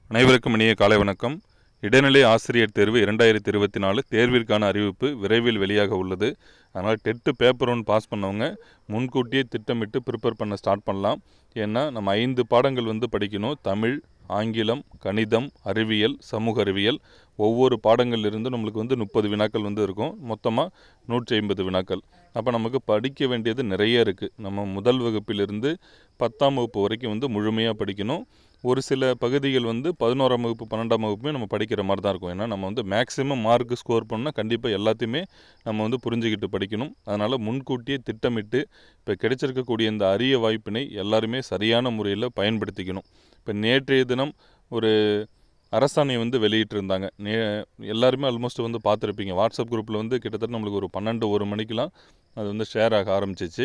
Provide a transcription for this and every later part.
அனைவருக்கும் இனிய காலை வணக்கம். இடைநிலை ஆசிரியர் தேர்வு 2024 தேர்விற்கான அறிவிப்பு விரைவில் வெளியாக உள்ளது. அதனால் டெட்டு பேப்பர் 1 பாஸ் பண்ணவங்க முன்கூட்டியே திட்டமிட்டு ப்ரிப்பேர் பண்ண ஸ்டார்ட் பண்ணலாம். ஏன்னா நம்ம 5 பாடங்கள் படிக்கணும். தமிழ், ஆங்கிலம், கணிதம், அறிவியல், சமூக அறிவியல். ஒவ்வொரு பாடங்கள்லேருந்து நம்மளுக்கு 30 வினாக்கள் இருக்கும். மொத்தமாக 150 வினாக்கள். அப்போ நமக்கு படிக்க வேண்டியது நிறைய இருக்குது. நம்ம முதல் வகுப்பிலிருந்து 10ஆம் வகுப்பு வரைக்கும் முழுமையாக படிக்கணும். ஒரு சில பகுதிகள் 11ஆம் வகுப்பு 12ஆம் வகுப்புமே நம்ம படிக்கிற மாதிரி தான் இருக்கும். ஏன்னா நம்ம மேக்ஸிமம் மார்க் ஸ்கோர் பண்ணால் கண்டிப்பாக எல்லாத்தையுமே நம்ம புரிஞ்சுக்கிட்டு படிக்கணும். அதனால் முன்கூட்டியே திட்டமிட்டு இப்போ கிடைச்சிருக்கக்கூடிய இந்த அரிய வாய்ப்பினை எல்லாருமே சரியான முறையில் பயன்படுத்திக்கணும். இப்போ நேற்றைய தினம் ஒரு அரசாணை வெளியிட்டிருந்தாங்க. எல்லாருமே ஆல்மோஸ்ட் பார்த்துருப்பீங்க. வாட்ஸ்அப் குரூப்பில் கிட்டத்தட்ட நம்மளுக்கு ஒரு 12-1 மணிக்கெலாம் அது ஷேர் ஆக ஆரம்பிச்சிச்சு.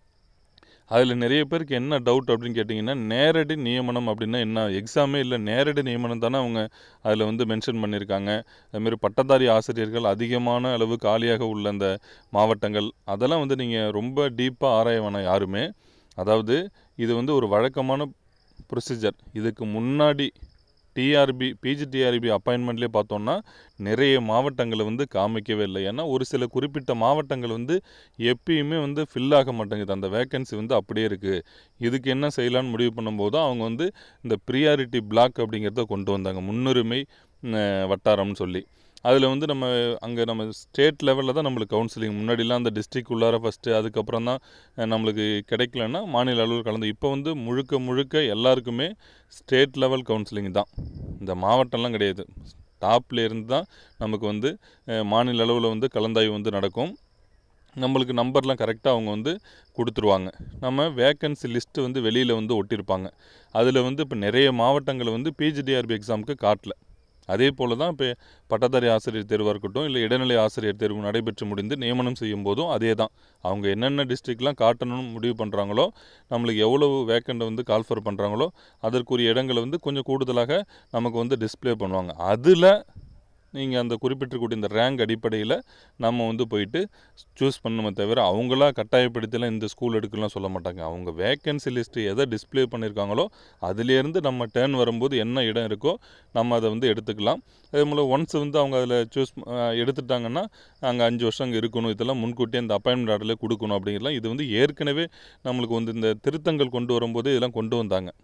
அதில் நிறைய பேருக்கு என்ன டவுட் அப்படின்னு கேட்டிங்கன்னா, நேரடி நியமனம் அப்படின்னா என்ன? எக்ஸாமே இல்லை, நேரடி நியமனம் தானே அவங்க அதில் மென்ஷன் பண்ணியிருக்காங்க. அதுமாரி பட்டதாரி ஆசிரியர்கள் அதிகமான அளவு காலியாக உள்ள அந்த மாவட்டங்கள், அதெல்லாம் நீங்கள் ரொம்ப டீப்பாக ஆராய வேணாம் யாருமே. அதாவது இது ஒரு வழக்கமான ப்ரொசீஜர். இதுக்கு முன்னாடி பிஜிடிஆர்பி அப்பாயின்மெண்ட்லேயே பார்த்தோன்னா நிறைய மாவட்டங்களை காமிக்கவே இல்லை. ஏன்னா ஒரு சில குறிப்பிட்ட மாவட்டங்கள் எப்பயுமே ஃபில் ஆக மாட்டேங்குது. அந்த வேக்கன்சி அப்படியே இருக்குது. இதுக்கு என்ன செய்யலான்னு முடிவு பண்ணும்போது அவங்க இந்த ப்ரியாரிட்டி பிளாக் அப்படிங்கிறத கொண்டு வந்தாங்க. முன்னுரிமை வட்டாரம்னு சொல்லி. அதில் நம்ம அங்கே நம்ம ஸ்டேட் லெவலில் தான் நம்மளுக்கு கவுன்சிலிங். முன்னாடிலாம் அந்த டிஸ்ட்ரிக்ட் உள்ளார ஃபஸ்ட்டு, அதுக்கப்புறம் தான் நம்மளுக்கு கிடைக்கலன்னா மாநில அளவில் கலந்து. இப்போ முழுக்க எல்லாருக்குமே ஸ்டேட் லெவல் கவுன்சிலிங் தான். இந்த மாவட்டம்லாம் கிடையாது. டாப்பில் இருந்து தான் நமக்கு மாநில அளவில் கலந்தாய்வு நடக்கும். நம்மளுக்கு நம்பர்லாம் கரெக்டாக அவங்க கொடுத்துருவாங்க. நம்ம வேக்கன்சி லிஸ்ட்டு வெளியில் ஒட்டியிருப்பாங்க. அதில் இப்போ நிறைய மாவட்டங்களை பிஜிடிஆர்பி எக்ஸாமுக்கு காட்டல. அதே போல் தான் இப்போ பட்டதாரி ஆசிரியர் தேர்வாக இருக்கட்டும், இல்லை இடைநிலை ஆசிரியர் தேர்வு நடைபெற்று முடிந்து நியமனம் செய்யும் போதும் அதே தான். அவங்க என்னென்ன டிஸ்ட்ரிக்ட்லாம் காட்டணும்னு முடிவு பண்ணுறாங்களோ, நம்மளுக்கு எவ்வளவு வேக்கண்ட் கால்ஃபர் பண்ணுறாங்களோ அதற்குரிய இடங்களை கொஞ்சம் கூடுதலாக நமக்கு டிஸ்ப்ளே பண்ணுவாங்க. அதில் நீங்கள் அந்த குறிப்பிட்டிருக்கூடிய இந்த ரேங்க் அடிப்படையில் நம்ம போயிட்டு சூஸ் பண்ணணுமே தவிர அவங்களா கட்டாயப்படுத்தலாம் இந்த ஸ்கூல் எடுக்கலாம் சொல்ல மாட்டாங்க. அவங்க வேக்கன்சி லிஸ்ட்டு எதை டிஸ்ப்ளே பண்ணியிருக்காங்களோ அதிலேருந்து நம்ம டேர்ன் வரும்போது என்ன இடம் இருக்கோ நம்ம அதை எடுத்துக்கலாம். அதே போல் ஒன்ஸ் அவங்க அதில் சூஸ் எடுத்துட்டாங்கன்னா அங்கே 5 வருஷம் அங்கே இருக்கணும். இதெல்லாம் முன்கூட்டியே அந்த அப்பாயின்மெண்ட் ஆர்டரில் கொடுக்கணும் அப்படிங்கிறலாம் இது ஏற்கனவே நம்மளுக்கு இந்த திருத்தங்கள் கொண்டு வரும்போது இதெல்லாம் கொண்டு வந்தாங்க.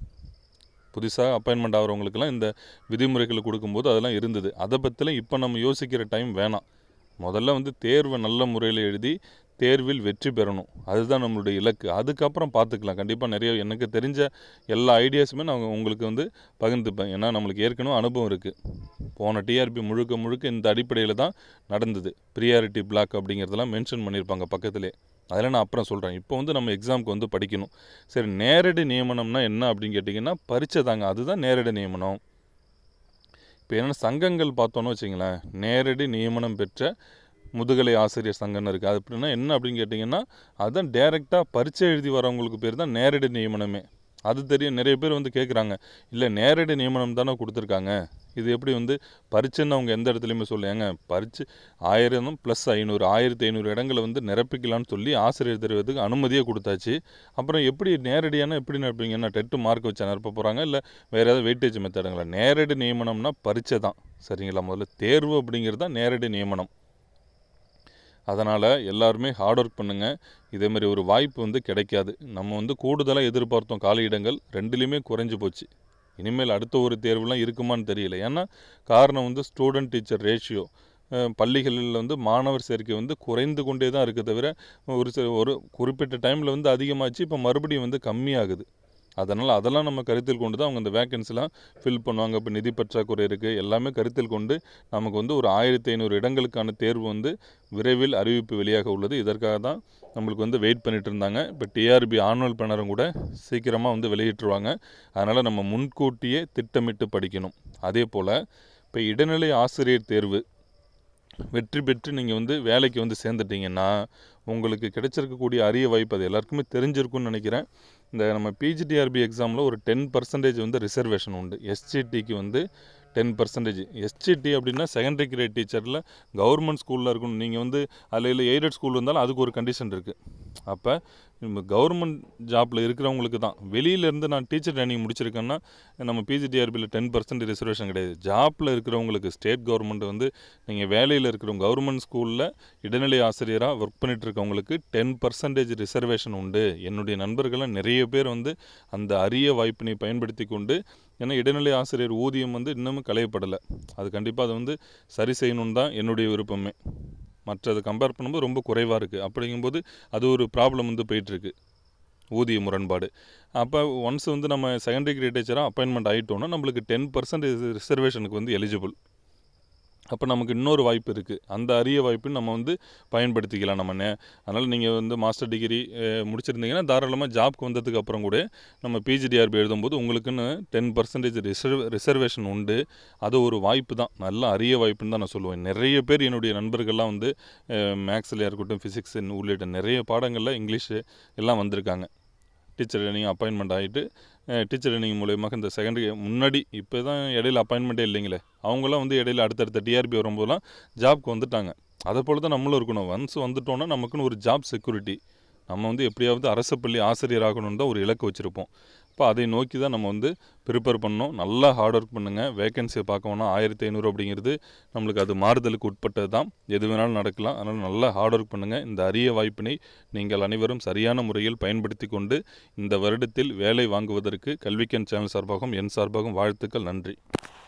புதுசாக அப்பாயின்மெண்ட் ஆகிறவங்களுக்கெல்லாம் இந்த விதிமுறைகளை கொடுக்கும்போது அதெல்லாம் இருந்தது. அதை பற்றிலாம் இப்போ நம்ம யோசிக்கிற டைம் வேணாம். முதல்ல தேர்வை நல்ல முறையில் எழுதி தேர்வில் வெற்றி பெறணும். அதுதான் நம்மளுடைய இலக்கு. அதுக்கப்புறம் பார்த்துக்கலாம். கண்டிப்பாக நிறைய எனக்கு தெரிஞ்ச எல்லா ஐடியாஸுமே நான் உங்களுக்கு பகிர்ந்துப்பேன். ஏன்னா நம்மளுக்கு ஏற்கனவே அனுபவம் இருக்குது. போன டிஆர்பி முழுக்க இந்த அடிப்படையில் தான் நடந்தது. ப்ரியாரிட்டி பிளாக் அப்படிங்கிறதெல்லாம் மென்ஷன் பண்ணியிருப்பாங்க பக்கத்திலே. அதில் நான் அப்புறம் சொல்கிறேன். இப்போ நம்ம எக்ஸாமுக்கு படிக்கணும். சரி, நேரடி நியமனம்னா என்ன அப்படின்னு கேட்டிங்கன்னா பரீட்சை தாங்க. அதுதான் நேரடி நியமனம். இப்போ என்னென்ன சங்கங்கள் பார்த்தோன்னு வச்சிங்களேன், நேரடி நியமனம் பெற்ற முதுகலை ஆசிரியர் சங்கம்னு இருக்குது. அது அப்படின்னா என்ன அப்படின்னு கேட்டிங்கன்னா, அதுதான் டைரெக்டாக பரீட்சை எழுதி வரவங்களுக்கு பேர் தான் நேரடி நியமனமே. அது தெரியும். நிறைய பேர் கேட்குறாங்க, இல்லை நேரடி நியமனம் தானே கொடுத்துருக்காங்க, இது எப்படி பரீட்சைன்னு அவங்க எந்த இடத்துலையுமே சொல்லுவாங்க. பரீட்சை 1000 + 500 1500 இடங்களை நிரப்பிக்கலான்னு சொல்லி ஆசிரியர் தெரிவதுக்கு அனுமதியே கொடுத்தாச்சு. அப்புறம் எப்படி நேரடியான எப்படி நிரப்பிங்கன்னா டெட்டு மார்க் வச்சா நிரப்ப போகிறாங்க, இல்லை வேறு ஏதாவது வெயிட்டேஜ் மெத்தடுங்களா? நேரடி நியமனம்னா பரீட்சை தான். சரிங்களா? முதல்ல தேர்வு அப்படிங்கிறது தான் நேரடி நியமனம். அதனால் எல்லாருமே ஹார்ட் ஒர்க் பண்ணுங்கள். இதேமாதிரி ஒரு வாய்ப்பு கிடைக்காது. நம்ம கூடுதலாக எதிர்பார்த்தோம் காலியிடங்கள் 2லேயுமே குறைஞ்சி போச்சு. இனிமேல் அடுத்த ஒரு தேர்வுலாம் இருக்குமான்னு தெரியல. ஏன்னா காரணம் ஸ்டூடெண்ட் டீச்சர் ரேஷியோ பள்ளிகளில் மாணவர் சேர்க்கை குறைந்து கொண்டே தான் இருக்குது தவிர ஒரு குறிப்பிட்ட டைமில் அதிகமாச்சு. இப்போ மறுபடியும் கம்மியாகுது. அதெல்லாம் நம்ம கருத்தில் கொண்டு தான் அவங்க இந்த வேக்கன்சிலாம் ஃபில் பண்ணுவாங்க. இப்போ நிதி பற்றாக்குறை இருக்குது, எல்லாமே கருத்தில் கொண்டு நமக்கு ஒரு 1500 இடங்களுக்கான தேர்வு விரைவில் அறிவிப்பு வெளியாக உள்ளது. இதற்காக தான் நம்மளுக்கு வெயிட் பண்ணிட்டு இருந்தாங்க. இப்போ டிஆர்பி ஆனுவல் பிளானரும் கூட சீக்கிரமாக வெளியிட்டுருவாங்க. அதனால் நம்ம முன்கூட்டியே திட்டமிட்டு படிக்கணும். அதே போல் இப்போ இடைநிலை ஆசிரியர் தேர்வு வெற்றி பெற்று நீங்கள் வேலைக்கு சேர்ந்துட்டிங்கன்னா உங்களுக்கு கிடைச்சிருக்கக்கூடிய அரிய வாய்ப்பு அது எல்லாருக்குமே தெரிஞ்சிருக்கும்னு நினைக்கிறேன். இந்த நம்ம பிஜிடிஆர்பி எக்ஸாமில் ஒரு 10% ரிசர்வேஷன் உண்டு. எஸ்ஜிடிக்கு 10%. எஸ்ஜிடி அப்படின்னா செகண்டரி கிரேட் டீச்சரில் கவர்மெண்ட் ஸ்கூலில் இருக்கணும். நீங்கள் அதில் இல்லை எய்டட் ஸ்கூல் இருந்தாலும் அதுக்கு ஒரு கண்டிஷன் இருக்குது. அப்போ கவர்மெண்ட் ஜாப்பில் இருக்கிறவங்களுக்கு தான். வெளியிலேருந்து நான் டீச்சர் ட்ரைனிங் முடிச்சிருக்கேன்னா நம்ம பிஜிடிஆர்பியில் 10% ரிசர்வேஷன் கிடையாது. ஜாப்பில் இருக்கிறவங்களுக்கு ஸ்டேட் கவர்மெண்ட் வந்து நீங்கள் வேலையில் இருக்கிறவங்க கவர்மெண்ட் ஸ்கூலில் இடைநிலை ஆசிரியராக ஒர்க் பண்ணிட்டு இருக்கவங்களுக்கு 10% ரிசர்வேஷன் உண்டு. என்னுடைய நண்பர்கள்லாம் நிறைய பேர் வந்து அந்த அரிய வாய்ப்பினை பயன்படுத்தி கொண்டு, ஏன்னா இடைநிலை ஆசிரியர் ஊதியம் வந்து இன்னமும் களையப்படலை. அது கண்டிப்பாக அதை வந்து சரி செய்யணுன்னு தான் என்னுடைய விருப்பமே. மற்றதை கம்பேர் பண்ணும்போது ரொம்ப குறைவாக இருக்குது. அப்படிங்கும்போது அது ஒரு ப்ராப்ளம் வந்து போயிட்டுருக்கு, ஊதிய முரண்பாடு. அப்போ ஒன்ஸ் வந்து நம்ம செகண்டரி கிரேட் டீச்சராக அப்பாயின்மெண்ட் ஆகிட்டோன்னா நம்மளுக்கு 10% ரிசர்வேஷனுக்கு வந்து எலிஜிபிள். அப்போ நமக்கு இன்னொரு வாய்ப்பு இருக்குது. அந்த அரிய வாய்ப்பு நம்ம வந்து பயன்படுத்திக்கலாம் நம்ம. அதனால் நீங்கள் வந்து மாஸ்டர் டிகிரி முடிச்சிருந்தீங்கன்னா தாராளமாக ஜாப்க்கு வந்ததுக்கு அப்புறம் கூட நம்ம பிஜிடிஆர்பி எழுதும்போது உங்களுக்குன்னு 10% ரிசர்வேஷன் உண்டு. அது ஒரு வாய்ப்பு தான், நல்ல அரிய வாய்ப்புன்னு தான் நான் சொல்லுவேன். நிறைய பேர் என்னுடைய நண்பர்கள்லாம் வந்து மேக்ஸ்லையாக இருக்கட்டும், ஃபிசிக்ஸ் உள்ளிட்ட நிறைய பாடங்களில் இங்கிலீஷு எல்லாம் வந்திருக்காங்க. டீச்சர் ட்ரைனிங் அப்பாயின்மெண்ட் ஆகிட்டு டீச்சர் ட்ரைனிங் மூலயமாக இந்த செகண்டரி முன்னாடி இப்போ தான் இடையில அப்பாயின்மெண்ட்டே இல்லைங்களே, அவங்களாம் வந்து இடையில அடுத்தடுத்த டிஆர்பி வரும்போதெல்லாம் ஜாப்க்கு வந்துட்டாங்க. அதை போல் தான் நம்மளும் இருக்கணும். ஒன்ஸ் வந்துட்டோன்னா நமக்குன்னு ஒரு ஜாப் செக்யூரிட்டி. நம்ம வந்து எப்படியாவது அரசு பள்ளி ஆசிரியர் ஆகணுன்னு தான் ஒரு இலக்கு வச்சுருப்போம். இப்போ அதை நோக்கி தான் நம்ம வந்து ப்ரிப்பேர் பண்ணணும். நல்லா ஹார்ட் ஒர்க் பண்ணுங்கள். வேகன்சியை பார்க்கணுன்னா 1500 அப்படிங்கிறது நம்மளுக்கு அது மாறுதலுக்கு உட்பட்டது தான். எது வேணாலும் நடக்கலாம். அதனால் நல்லா ஹார்ட் ஒர்க் பண்ணுங்கள். இந்த அரிய வாய்ப்பினை நீங்கள் அனைவரும் சரியான முறையில் பயன்படுத்தி கொண்டு இந்த வருடத்தில் வேலை வாங்குவதற்கு கல்விக்கண் சேனல் சார்பாகவும் என் சார்பாகவும் வாழ்த்துக்கள். நன்றி.